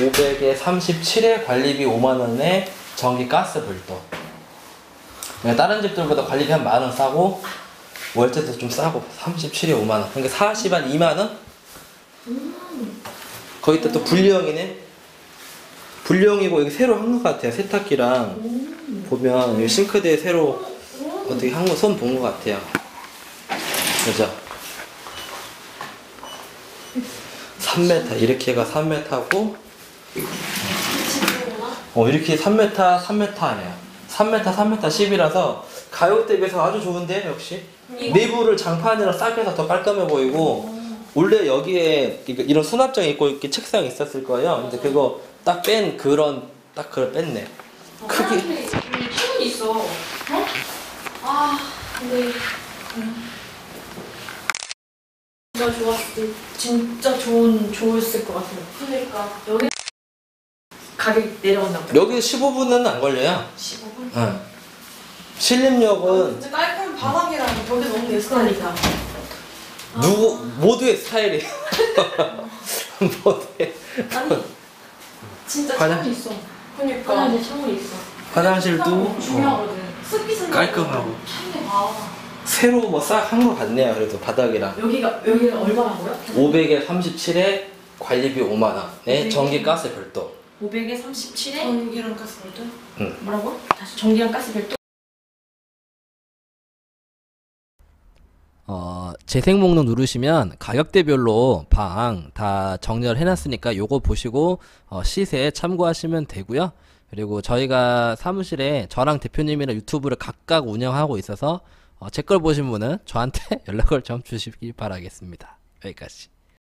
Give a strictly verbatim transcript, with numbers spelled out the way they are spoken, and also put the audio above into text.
오백에 삼십칠에 관리비 오만 원에 전기 가스 별도. 그러니까 다른 집들보다 관리비 한 만 원 싸고 월세도 좀 싸고 삼십칠에 오만 원. 그러니까 사십 한 이만 원? 거기다 또 분리형이네. 분리형이고 여기 새로 한 것 같아요. 세탁기랑 보면 여기 싱크대에 새로 어떻게 한 거 손 본 것 같아요. 그죠? 삼 미터 이렇게가 삼 미터고 어 이렇게 삼 미터 삼 미터 하네요. 삼 미터 삼 미터 십이라서 가격대 비해서 아주 좋은데 역시 내부를 장판이랑 싸게 해서 더 깔끔해 보이고 원래 여기에 이런 수납장 있고 이렇게 책상이 있었을 거예요. 근데 그거 딱 뺀 그런 딱 그걸 뺐네. 어, 크기 창문이 있어. 어? 아 근데 진짜 좋았을 때 진짜 좋은 좋았을 것 같아요. 그러니까 여기 가격 내려간다고. 여기 십오 분은 안 걸려요. 십오 분? 응. 신림역은 진짜 깔끔한 바닥이랑 벽이 너무 내 스타일이다. 누구 모두의 스타일이에요. 모두의 아니 진짜 화장- 창문이 있어. 그러니까 화장실 창문이 있어. 화장실도 중요하거든. 습기는 깔끔하고 창문에 봐. 새로 뭐 싹 한 것 같네요. 그래도 바닥이랑 여기가 여기가 얼마라고요? 오백에 삼십칠에 관리비 오만 원에 전기 가스 별도. 오백에 삼십칠에 전기랑 가스 별도? 응. 뭐라고? 다시 전기랑 가스 별도? 어, 재생 목록 누르시면 가격대별로 방 다 정렬 해놨으니까 요거 보시고 어, 시세 참고하시면 되고요. 그리고 저희가 사무실에 저랑 대표님이랑 유튜브를 각각 운영하고 있어서 어, 제 걸 보신 분은 저한테 연락을 좀 주시기 바라겠습니다. 여기까지.